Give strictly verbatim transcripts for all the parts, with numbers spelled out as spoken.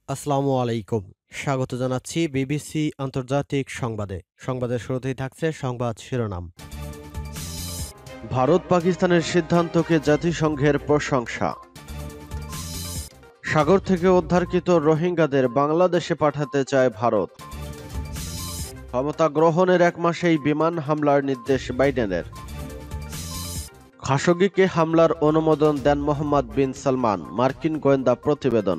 আসসালামু আলাইকুম। স্বাগত জানাচ্ছি বিবিসি আন্তর্জাতিক সংবাদে। সংবাদের শুরুতেই থাকছে সংবাদ শিরোনাম। ভারত পাকিস্তানের সিদ্ধান্তকে জাতিসংঘের প্রশংসা। সাগর থেকে উদ্ধারকৃত রোহিঙ্গাদের বাংলাদেশে পাঠাতে চায় ভারত। ক্ষমতা গ্রহণের এক মাসেই বিমান হামলার নির্দেশ বাইডেনের। খাশোগিকে হামলার অনুমোদন দেন মোহাম্মদ বিন সালমান, মার্কিন গোয়েন্দা প্রতিবেদন।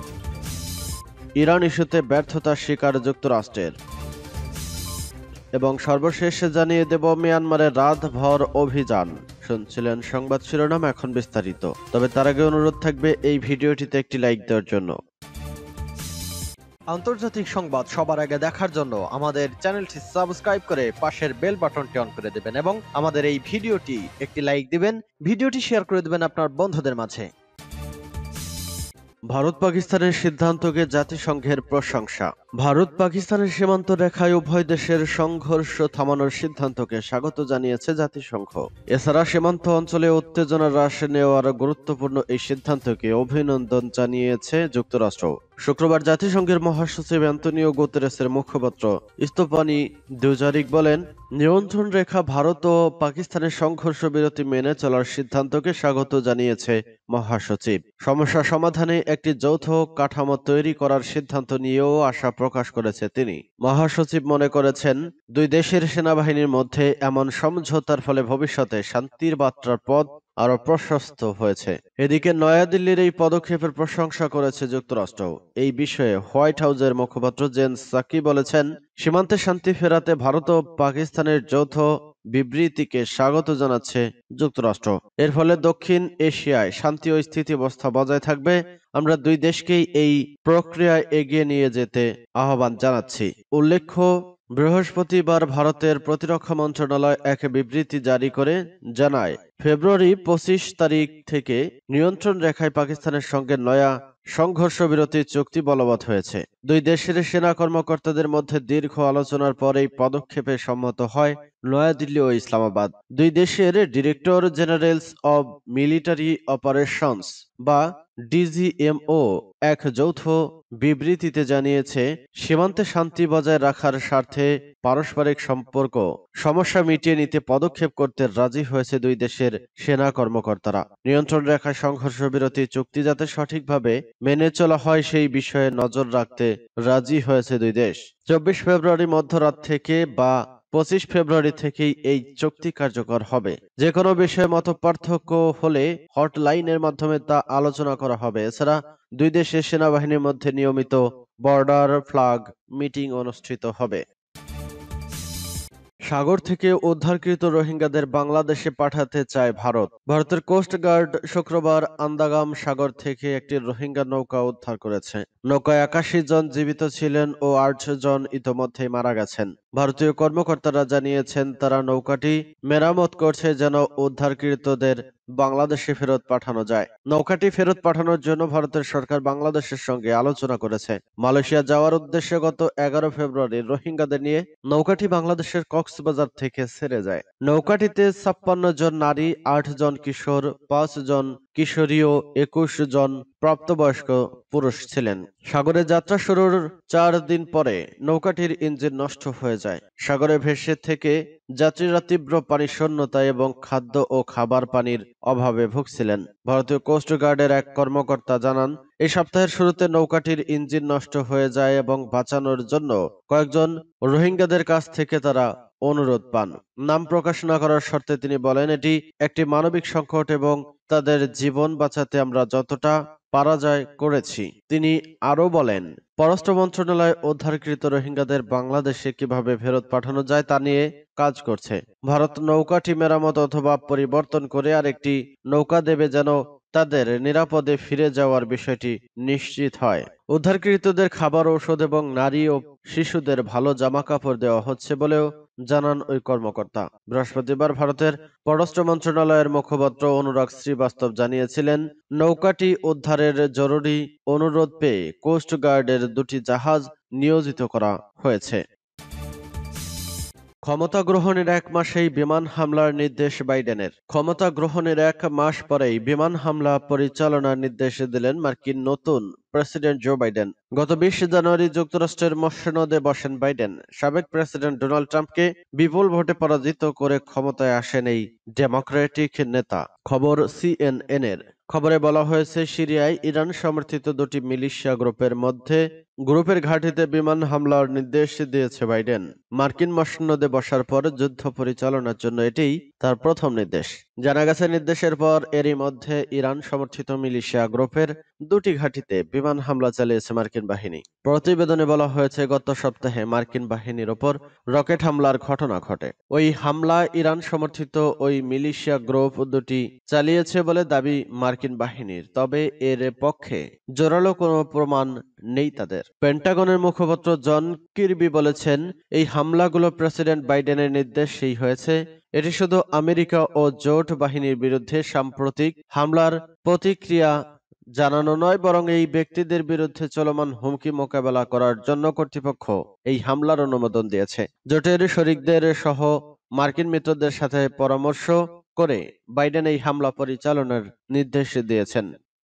ইরান ইস্যুতে ব্যর্থতার শিকার যুক্তরাষ্ট্রের। এবং সর্বশেষে জানিয়ে দেব মিয়ানমারের রাতভর অভিযান। শুনছিলেন সংবাদ শিরোনাম, এখন বিস্তারিত। তবে তার আগে অনুরোধ থাকবে এই ভিডিওটিতে একটি লাইক দেওয়ার জন্য। আন্তর্জাতিক সংবাদ সবার আগে দেখার জন্য আমাদের চ্যানেলটি সাবস্ক্রাইব করে পাশের বেল বাটনটি অন করে দেবেন এবং আমাদের এই ভিডিওটি একটি লাইক দিবেন, ভিডিওটি শেয়ার করে দেবেন আপনার বন্ধুদের মাঝে। ভারত পাকিস্তানের সিদ্ধান্তকে জাতিসংঘের প্রশংসা। ভারত পাকিস্তানের সীমান্ত রেখায় উভয় দেশের সংঘর্ষ থামানোর সিদ্ধান্তকে স্বাগত জানিয়েছে জাতিসংঘ। এছাড়া সীমান্ত অঞ্চলে উত্তেজনা হ্রাস নেওয়ার গুরুত্বপূর্ণ এই সিদ্ধান্তকে অভিনন্দন জানিয়েছে যুক্তরাষ্ট্র। শুক্রবার জাতিসংঘের মহাসচিব অ্যান্তনিও গুতেরেসের মুখপাত্র স্তেফানি দুজারিক বলেন, নিয়ন্ত্রণ রেখা ভারত ও পাকিস্তানের সংঘর্ষ বিরতি মেনে চলার সিদ্ধান্তকে স্বাগত জানিয়েছে মহাসচিব। সমস্যা সমাধানে একটি যৌথ কাঠামো তৈরি করার সিদ্ধান্ত নিয়েও আশা প্রকাশ করেছে তিনি। মহাসচিব মনে করেছেন, দুই দেশের সেনাবাহিনীর মধ্যে এমন সমঝোতার ফলে ভবিষ্যতে শান্তির বার্তার পথ আরো প্রশস্ত হয়েছে। এদিকে নয়াদিল্লির এই পদক্ষেপের প্রশংসা করেছে যুক্তরাষ্ট্র। এই বিষয়ে হোয়াইট হাউসের মুখপাত্র জেন সাকি বলেছেন, সীমান্তে শান্তি ফেরাতে ভারত ও পাকিস্তানের যৌথ বিবৃতিকে স্বাগত জানাচ্ছে যুক্তরাষ্ট্র। এর ফলে দক্ষিণ এশিয়ায় শান্তি ও স্থিতিবস্থা বজায় থাকবে। আমরা দুই দেশকেই এই প্রক্রিয়ায় এগিয়ে নিয়ে যেতে আহ্বান জানাচ্ছি। উল্লেখ্য, বৃহস্পতিবার ভারতের প্রতিরক্ষা মন্ত্রণালয় এক বিবৃতি জারি করে জানায়, ফেব্রুয়ারি পঁচিশ তারিখ থেকে নিয়ন্ত্রণ রেখায় পাকিস্তানের সঙ্গে নয়া সংঘর্ষ বিরতি চুক্তি বলবৎ হয়েছে। দুই দেশের সেনা কর্মকর্তাদের মধ্যে দীর্ঘ আলোচনার পর এই পদক্ষেপে সম্মত হয় নয়াদিল্লি ও ইসলামাবাদ। দুই দেশের director generals of military operations বা ডিজিএমও এক যৌথ বিবৃতিতে জানিয়েছে, সীমান্তে শান্তি বজায় রাখার স্বার্থে পারস্পরিক সম্পর্ক সমস্যা মিটিয়ে নিতে পদক্ষেপ করতে রাজি হয়েছে দুই দেশের সেনা কর্মকর্তারা। নিয়ন্ত্রণ রেখায় সংঘর্ষ বিরতি চুক্তি যাতে সঠিকভাবে মেনে চলা হয় সেই বিষয়ে নজর রাখতে রাজি হয়েছে দুই দেশ। চব্বিশ ফেব্রুয়ারি মধ্যরাত থেকে বা পঁচিশ ফেব্রুয়ারি থেকেই এই চুক্তি কার্যকর হবে। যে কোনো বিষয়ে মতপার্থক্য হলে হটলাইনের মাধ্যমে তা আলোচনা করা হবে। এছাড়া দুই দেশের সেনাবাহিনীর মধ্যে নিয়মিত বর্ডার ফ্ল্যাগ মিটিং অনুষ্ঠিত হবে। সাগর থেকে উদ্ধারকৃত রোহিঙ্গাদের বাংলাদেশে পাঠাতে চায় ভারত। ভারতের কোস্ট গার্ড শুক্রবার আন্দাগাম সাগর থেকে একটি রোহিঙ্গা নৌকা উদ্ধার করেছে। নৌকায় একাশি জন জীবিত ছিলেন ও আট জন ইতোমধ্যেই মারা গেছেন। ভারতীয় কর্মকর্তারা জানিয়েছেন, তারা নৌকাটি মেরামত করছে যেন উদ্ধারকৃতদের বাংলাদেশে ফেরত পাঠানো যায়। নৌকাটি ফেরত পাঠানোর জন্য ভারতের সরকার বাংলাদেশের সঙ্গে আলোচনা করেছে। মালয়েশিয়া যাওয়ার উদ্দেশ্যে গত এগারো ফেব্রুয়ারি রোহিঙ্গাদের নিয়ে নৌকাটি বাংলাদেশের কক্সবাজার থেকে ছেড়ে যায়। নৌকাটিতে ছাপ্পান্ন জন নারী, আট জন কিশোর, পাঁচ জন কিশোরী ও একুশ জন প্রাপ্তবয়স্ক পুরুষ ছিলেন। সাগরে যাত্রা শুরুর চার দিন পরে নৌকাটির ইঞ্জিন নষ্ট হয়ে যায়। সাগরে ভেসে থেকে যাত্রীরা তীব্র পানি শূন্যতা এবং খাদ্য ও খাবার পানির অভাবে ভুগছিলেন। ভারতীয় কোস্ট গার্ডের এক কর্মকর্তা জানান, এই সপ্তাহের শুরুতে নৌকাটির ইঞ্জিন নষ্ট হয়ে যায় এবং বাঁচানোর জন্য কয়েকজন রোহিঙ্গাদের কাছ থেকে তারা অনুরোধ পান। নাম প্রকাশ না করার শর্তে তিনি বলেন, এটি একটি মানবিক সংকট এবং তাদের জীবন বাঁচাতে আমরা যতটা পারা যায় করেছি। তিনি আরো বলেন, পররাষ্ট্র মন্ত্রণালয় উদ্ধারকৃত রোহিঙ্গাদের বাংলাদেশে কিভাবে ফেরত পাঠানো যায় তা নিয়ে কাজ করছে। ভারত নৌকাটি মেরামত অথবা পরিবর্তন করে আরেকটি নৌকা দেবে যেন তাদের নিরাপদে ফিরে যাওয়ার বিষয়টি নিশ্চিত হয়। উদ্ধারকৃতদের খাবার, ঔষধ এবং নারী ও শিশুদের ভালো জামা কাপড় দেওয়া হচ্ছে বলেও জানান ওই কর্মকর্তা। বৃহস্পতিবার ভারতের পররাষ্ট্র মন্ত্রণালয়ের মুখপাত্র অনুরাগ শ্রীবাস্তব জানিয়েছিলেন, নৌকাটি উদ্ধারের জরুরি অনুরোধ পেয়ে কোস্ট গার্ডের দুটি জাহাজ নিয়োজিত করা হয়েছে। ক্ষমতা গ্রহণের এক মাসেই বিমান হামলার নির্দেশ বাইডেনের। ক্ষমতা গ্রহণের এক মাস পরেই বিমান হামলা পরিচালনার নির্দেশ দিলেন মার্কিন নতুন প্রেসিডেন্ট জো বাইডেন। গত বিশ জানুয়ারি যুক্তরাষ্ট্রের মসনদে বসেন বাইডেন। সাবেক প্রেসিডেন্ট ডোনাল্ড ট্রাম্পকে বিপুল ভোটে পরাজিত করে ক্ষমতায় আসেন এই ডেমোক্রেটিক নেতা। খবর সিএনএন এর। খবরে বলা হয়েছে, সিরিয়ায় ইরান সমর্থিত দুটি মিলিশিয়া গ্রুপের মধ্যে গ্রুপের ঘাঁটিতে বিমান হামলার নির্দেশ দিয়েছে বাইডেন। মার্কিন মসনদে বসার পর যুদ্ধ পরিচালনার জন্য এটিই তার প্রথম নির্দেশ। জানা গেছে, নির্দেশের পর এরই মধ্যে ইরান সমর্থিত মিলিশিয়া গ্রুপের দুটি ঘাঁটিতে বিমান হামলা চালিয়েছে মার্কিন বাহিনী। প্রতিবেদনে বলা হয়েছে, গত সপ্তাহে মার্কিন বাহিনীর ওপর রকেট হামলার ঘটনা ঘটে। ওই হামলা ইরান সমর্থিত ওই মিলিশিয়া গ্রুপ দুটি চালিয়েছে বলে দাবি মার্কিন বাহিনীর, তবে এর পক্ষে জোরালো কোনো প্রমাণ নেই তাদের। পেন্টাগনের মুখপাত্র জন কির্বি বলেছেন, এই হামলাগুলো প্রেসিডেন্ট বাইডেনের নির্দেশেই হয়েছে। এটি শুধু আমেরিকা ও জোট বাহিনীর বিরুদ্ধে সাম্প্রতিক হামলার প্রতিক্রিয়া জানানো নয়, বরং এই ব্যক্তিদের বিরুদ্ধে চলমান হুমকি মোকাবেলা করার জন্য কর্তৃপক্ষ এই হামলার অনুমোদন দিয়েছে। জোটের শরিকদের সহ মার্কিন মিত্রদের সাথে পরামর্শ করে বাইডেন এই হামলা পরিচালনার নির্দেশ দিয়েছেন।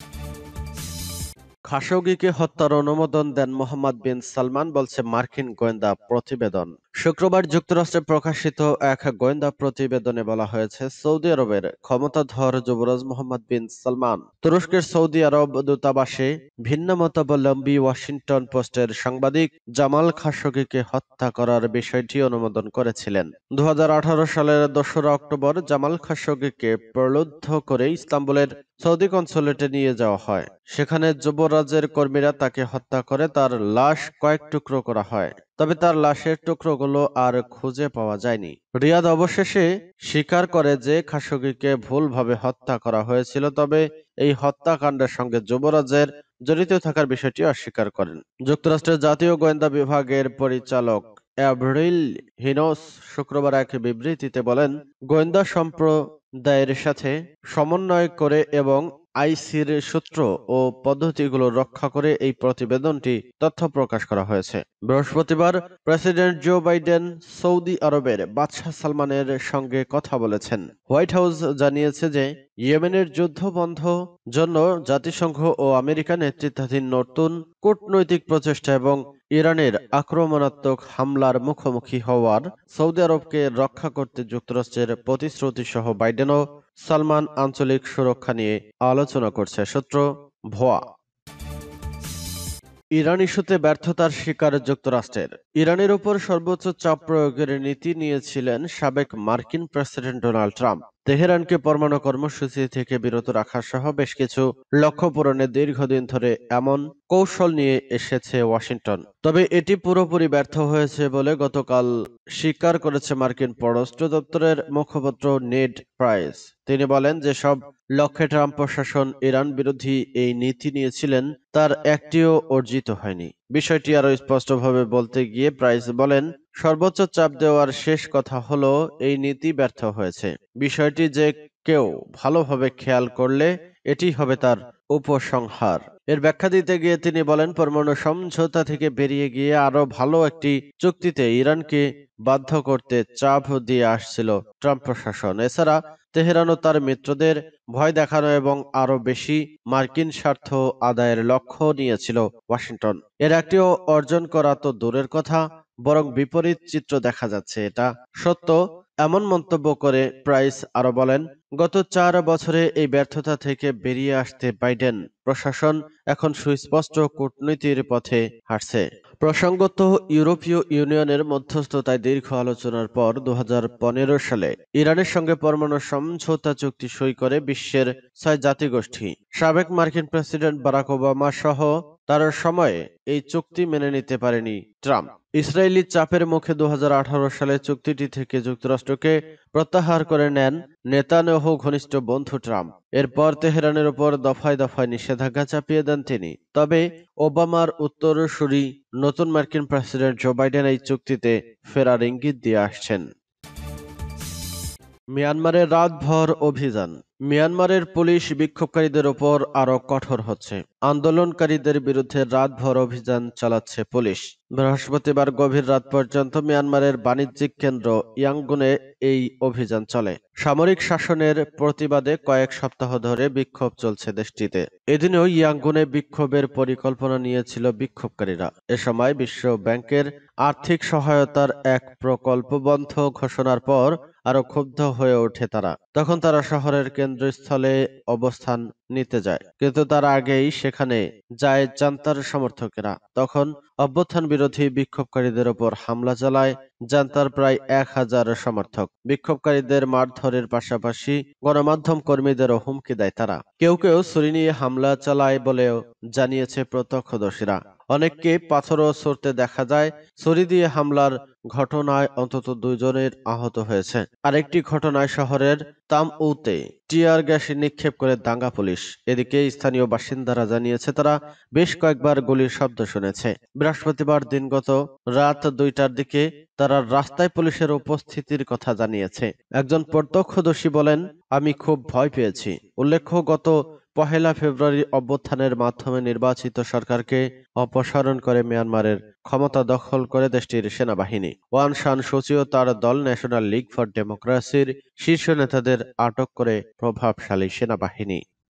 খাশোগিকে হত্যার অনুমোদন দেন মোহাম্মদ বিন সালমান, বলছে মার্কিন গোয়েন্দা প্রতিবেদন। শুক্রবার যুক্তরাষ্ট্রে প্রকাশিত এক গোয়েন্দা প্রতিবেদনে বলা হয়েছে, সৌদি আরবের ক্ষমতাধর যুবরাজ মোহাম্মদ বিন সালমান তুরস্কের সৌদি আরব দূতাবাসে ভিন্নমতাবলম্বী ওয়াশিংটন পোস্টের সাংবাদিক জামাল খাশোগিকে হত্যা করার বিষয়টি অনুমোদন করেছিলেন। দু হাজার আঠারো সালের দোসরা অক্টোবর জামাল খাশোগিকে প্রলুব্ধ করে ইস্তাম্বুলের সৌদি কনসুলেটে নিয়ে যাওয়া হয়। সেখানে যুবরাজের কর্মীরা তাকে হত্যা করে তার লাশ কয়েক টুকরো করা হয়, তবে তার লাশের টুকরোগুলো আর খুঁজে পাওয়া যায়নি। রিয়াদ অবশেষে স্বীকার করে যে খাশোগিকে ভুলভাবে হত্যা করা হয়েছিল, তবে এই হত্যাকাণ্ডের সঙ্গে যুবরাজের জড়িত থাকার বিষয়টি অস্বীকার করেন। যুক্তরাষ্ট্রের জাতীয় গোয়েন্দা বিভাগের পরিচালক অ্যাভরিল হিনোস শুক্রবার এক বিবৃতিতে বলেন, গোয়েন্দা সম্প্রদায়ের সাথে সমন্বয় করে এবং আইসির সূত্র ও পদ্ধতিগুলো রক্ষা করে এই প্রতিবেদনটি তথ্য প্রকাশ করা হয়েছে। বৃহস্পতিবার প্রেসিডেন্ট জো বাইডেন সৌদি আরবের বাদশাহ সালমানের সঙ্গে কথা বলেছেন। হোয়াইট হাউস জানিয়েছে যে ইয়েমেনের যুদ্ধ বন্ধ জন্য জাতিসংঘ ও আমেরিকা নেতৃত্বাধীন নতুন কূটনৈতিক প্রচেষ্টা এবং ইরানের আক্রমণাত্মক হামলার মুখোমুখি হওয়ার সৌদি আরবকে রক্ষা করতে যুক্তরাষ্ট্রের প্রতিশ্রুতি সহ বাইডেন ও সালমান আঞ্চলিক সুরক্ষা নিয়ে আলোচনা করছে। সূত্র ভুয়া। ইরান ইস্যুতে ব্যর্থতার শিকার যুক্তরাষ্ট্রের। ইরানের উপর সর্বোচ্চ চাপ প্রয়োগের নীতি নিয়েছিলেন সাবেক মার্কিন প্রেসিডেন্ট ডোনাল্ড ট্রাম্প। তেহরানকে পরমাণু কর্মসূচি থেকে বিরত রাখা সহ বেশ কিছু লক্ষ্য পূরণে দীর্ঘদিন ধরে এমন কৌশল নিয়ে এসেছে ওয়াশিংটন। তবে এটি পুরোপুরি ব্যর্থ হয়েছে বলে গতকাল স্বীকার করেছে মার্কিন পররাষ্ট্র দপ্তরের মুখপাত্র নেড প্রাইস। তিনি বলেন, যে সব লক্ষ্যে ট্রাম্প প্রশাসন ইরান বিরোধী এই নীতি নিয়েছিলেন তার একটিও অর্জিত হয়নি। বিষয়টি আরো স্পষ্টভাবে বলতে গিয়ে প্রাইস বলেন, সর্বোচ্চ চাপ দেওয়ার শেষ কথা হলো এই নীতি ব্যর্থ হয়েছে। বিষয়টি যে কেউ ভালোভাবে খেয়াল করলে এটি হবে তার উপসংহার। এর ব্যাখ্যা দিতে গিয়ে তিনি বলেন, পরমাণু সমঝোতা থেকে বেরিয়ে গিয়ে আরো ভালো একটি চুক্তিতে ইরানকে বাধ্য করতে চাপ দিয়ে আসছিল ট্রাম্প প্রশাসন। এছাড়া তেহরান ও তার মিত্রদের ভয় দেখানো এবং আরো বেশি মার্কিন স্বার্থ আদায়ের লক্ষ্য নিয়েছিল ওয়াশিংটন। এর একটিও অর্জন করা তো দূরের কথা, বরং বিপরীত চিত্র দেখা যাচ্ছে। এটা সত্য, এমন মন্তব্য করে প্রাইস আরো বলেন, গত চার বছরে এই ব্যর্থতা থেকে বেরিয়ে আসতে বাইডেন প্রশাসন এখন সুস্পষ্ট কূটনীতির পথে হাঁটছে। প্রসঙ্গত, ইউরোপীয় ইউনিয়নের মধ্যস্থতায় দীর্ঘ আলোচনার পর দু হাজার পনেরো সালে ইরানের সঙ্গে পরমাণু সমঝোতা চুক্তি সই করে বিশ্বের ছয় জাতিগোষ্ঠী। সাবেক মার্কিন প্রেসিডেন্ট বারাক ওবামা সহ তার সময়ে এই চুক্তি মেনে নিতে পারেনি ট্রাম্প। ইসরায়েলি চাপের মুখে দু হাজার আঠারো সালে চুক্তিটি থেকে যুক্তরাষ্ট্রকে প্রত্যাহার করে নেন নেতানিয়াহু ঘনিষ্ঠ বন্ধু ট্রাম্প। এরপর তেহরানের উপর দফায় দফায় নিষেধাজ্ঞা চাপিয়ে দেন তিনি। তবে ওবামার উত্তরসূরি নতুন মার্কিন প্রেসিডেন্ট জো বাইডেন এই চুক্তিতে ফেরার ইঙ্গিত দিয়ে আসছেন। মিয়ানমারের রাতভর অভিযান। মিয়ানমারের পুলিশ বিক্ষোভকারীদের ওপর আরো কঠোর হচ্ছে। আন্দোলনকারীদের বিরুদ্ধে রাতভর অভিযান চালাচ্ছে পুলিশ। বৃহস্পতিবার গভীর রাত পর্যন্ত মিয়ানমারের বাণিজ্যিক কেন্দ্র ইয়াঙ্গুনে এই অভিযান চলে। সামরিক শাসনের প্রতিবাদে কয়েক সপ্তাহ ধরে বিক্ষোভ চলছে দেশটিতে। এদিনেও ইয়াঙ্গুনে বিক্ষোভের পরিকল্পনা নিয়েছিল বিক্ষোভকারীরা। এ সময় বিশ্ব ব্যাংকের আর্থিক সহায়তার এক প্রকল্প বন্ধ ঘোষণার পর আরো ক্ষুব্ধ হয়ে ওঠে তারা। তখন তারা শহরের কেন্দ্রস্থলে অবস্থান নিতে যায়, কিন্তু তার আগেই সেখানে যায় জান্তার সমর্থকেরা। তখন অভ্যুত্থান বিরোধী বিক্ষোভকারীদের ওপর হামলা চালায় জান্তার প্রায় এক হাজার সমর্থক। বিক্ষোভকারীদের মারধরের পাশাপাশি গণমাধ্যম কর্মীদেরও হুমকি দেয় তারা। কেউ কেউ ছুরি নিয়ে হামলা চালায় বলেও জানিয়েছে প্রত্যক্ষদর্শীরা। অনেককে পাথরও ছুড়তে দেখা যায়। ছুরি দিয়ে হামলার ঘটনায় অন্তত দুইজনের আহত হয়েছে। আরেকটি ঘটনায় শহরের তামউতে টিয়ার গ্যাস নিক্ষেপ করে দাঙ্গা পুলিশ। এদিকে স্থানীয় বাসিন্দারা জানিয়েছে তারা বেশ কয়েকবার গুলির শব্দ শুনেছে। বৃহস্পতিবার দিনগত রাত দুইটার দিকে তারা রাস্তায় পুলিশের উপস্থিতির কথা জানিয়েছে। একজন প্রত্যক্ষদর্শী বলেন, আমি খুব ভয় পেয়েছি। উল্লেখ্য, গত পহেলা ফেব্রুয়ারি অভ্যুত্থানের মাধ্যমে নির্বাচিত সরকারকে অপসারণ করে মিয়ানমারের ক্ষমতা দখল করে দেশটির সেনাবাহিনী। ওয়ান সান সূচি ও তার দল ন্যাশনাল লীগ ফর ডেমোক্রেসির শীর্ষ নেতাদের আটক করে প্রভাবশালী সেনাবাহিনী।